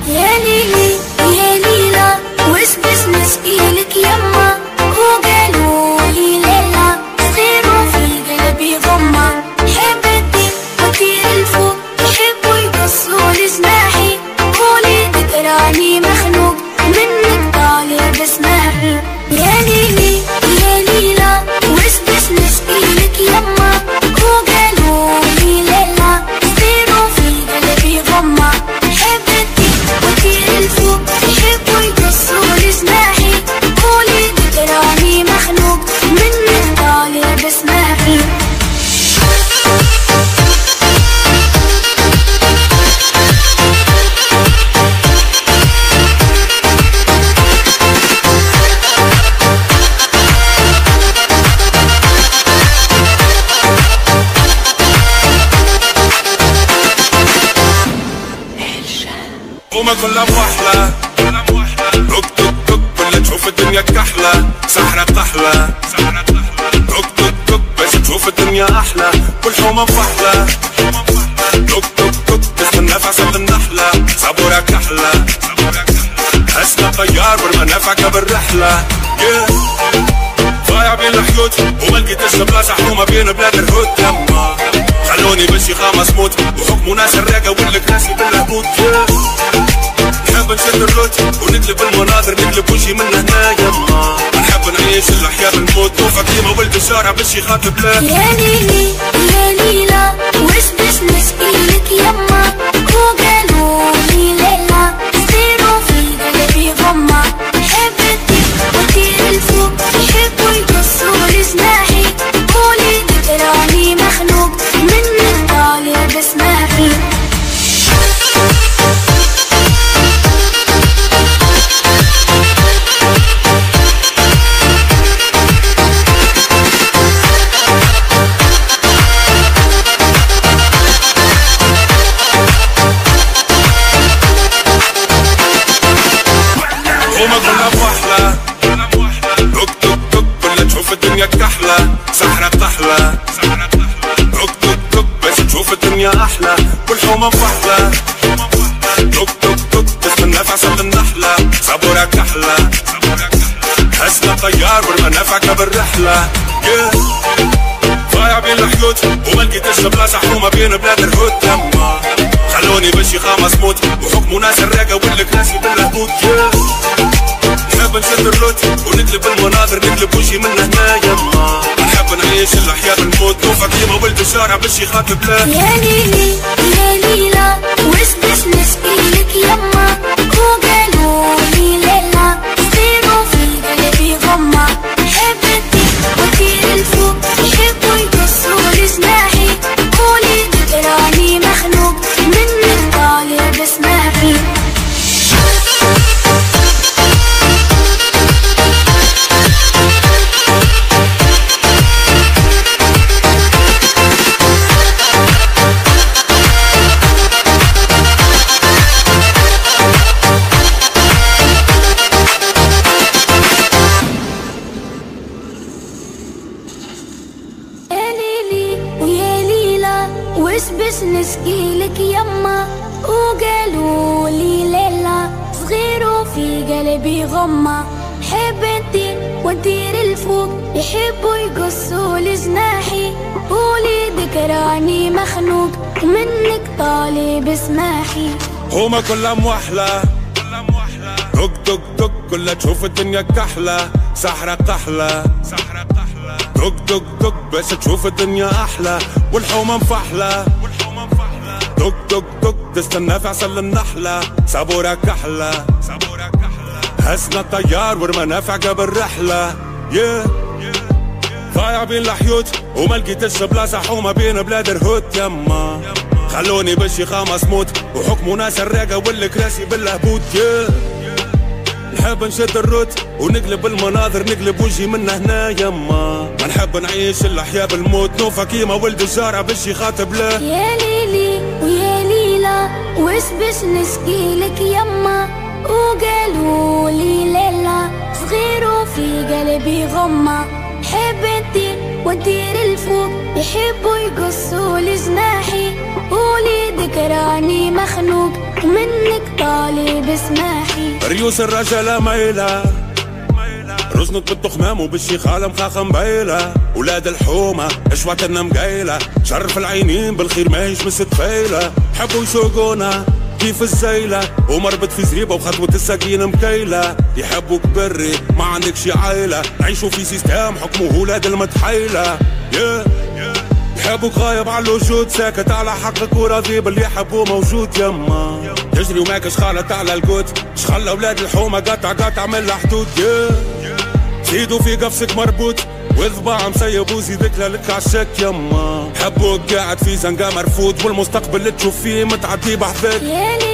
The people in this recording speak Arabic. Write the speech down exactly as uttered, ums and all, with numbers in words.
يا ليلي يا ليلى وش بس نسقيلك يما، وقالوا لي ليلى صغير وفي قلبي غمة، حبتي وطير الفوق يحبوا يقصوا لجناحي، قولي ذكراني مخنوق منك طالب اسمعي. يا ليلي يا ليلى وش بس نسقيلك يما، وقالوا لي ليلى صغير وفي قلبي غمة، حبتي وطير الفوق يحبوا يقصوا لجناحي، قولي ذكراني مخنوق منك طالب اسمعي. وما كلها موحلة روك توك توك ولا تشوف الدنيا كحلة، سحرة قحلة روك توك توك باش تشوف الدنيا أحلى، كل حومة مفحلة توك توك توك تستنى في عسل النحلة، صبورة كحلة حسنا طيار والمنافع بالرحلة. ضايع بين الحيوت وما لقيتش بلاصة حكومة بين بلاد الهود، يما خلوني بشي خامس موت وحكموا ناس الراقة والكراسي بالهبوط. نحب نشد الروت ونقلب المناظر نقلب وشي من هنا يما، نحب نعيش الحياة بالموت وفا كيما ولد الشارع باش يخاطب لا. يا ليلي يا ليلى وش باش نسقيلك يما، وقالوا لي ليلى صغير وفي قلبي غمة، حبتي وطير الفوق يحبوا يقصوا لجناحي، قولي ذكراني مخنوق منك طالب اسمعي. وما كلها موحلة روك توك توك ولا تشوف الدنيا كحلة، سحرة قحلة روك توك توك باش تشوف الدنيا أحلى، كل حومة مفحلة روك توك توك تستنى في عسل النحلة، صبورة كحلة حسنا طيار والمنافع بالرحلة. ضايع بين الحيوت وما لقيتش بلاصة حكومة بين بلاد الهود، يما خلوني بشي خامس موت وحكموا ناس الراقة والكراسي بالهبوط. نحب نشد الروت ونقلب المناظر نقلب وشي من هنا يما، نحب نعيش الحياة بالموت وفا كيما ولد الشارع باش يخاطب لا. يا ليلي يا ليلى وش باش نسقيلك يما، وقالوا لي ليلى صغير وفي قلبي غمة، حبتي وطير الفوق يحبوا يقصوا لجناحي، قولي ذكراني مخنوق منك طالب اسمعي. وش باش نسقيلك يما، وقالوا لي ليلى صغير وفي قلبي غمة، حبتي وطير الفوق يحبوا يقصوا لجناحي، قولي ذكراني مخنوق منك طالب اسماحي. هما كلها موحلة روك توك توك كلها تشوف الدنيا كحلة، سحرة قحلة توك توك توك باش تشوف الدنيا أحلى، والحومة مفحلة توك توك توك تستنى في عسل النحلة، صبورة كحلة حسنا طيار والمنافع بالرحلة. yeah. ضايع بين الحيوت وما لقيتش بلاصة حومة بين بلاد الهود، يما خلوني بشي خامس موت وحكموا ناس الراقة والكراسي بالهبوط. yeah. نحب نشد الروت ونقلب المناظر نقلب وجهي من هنا يما، ما نحب نعيش الحياة بالموت نوفا كيما ولد الشارع باش يخاطب له. يا ليلي ويا ليلى وش باش نسقيلك يما، وقالوا لي ليلى صغير وفي قلبي غمة، حبتي وطير الفوق يحبوا يقصوا لجناحي، قولي بيدك راني مخنوق ومنك طالب اسماحي. ريوس الرجالة ميلة رزنك بالتخمام وبالشيخالة مخاخة مبيلة. ولاد الحومة اشواتنا مقيلة شرف العينين بالخير ماهيش مستفيلة. حبوا يسوقونا كيف الزيلة ومربط في زريبة وخطوة السكين مكيلة. يحبوك بري ما عندك شي عيلة عيشوا في سيستام حكمه ولاد المتحيلة. yeah. يحبوك غايب على الوجود ساكت على حقك وراضي باللي يحبوه موجود. يما تجري وماكش خالط على القوت شخلى اولاد الحومة قطع قطع من الحدود. yeah. زيدوا في قفصك مربوط وذباع مسيب وزيدك لك عالشك. يما حبوك قاعد في زنقة مرفوض والمستقبل اللي تشوف فيه متعدي بحثك.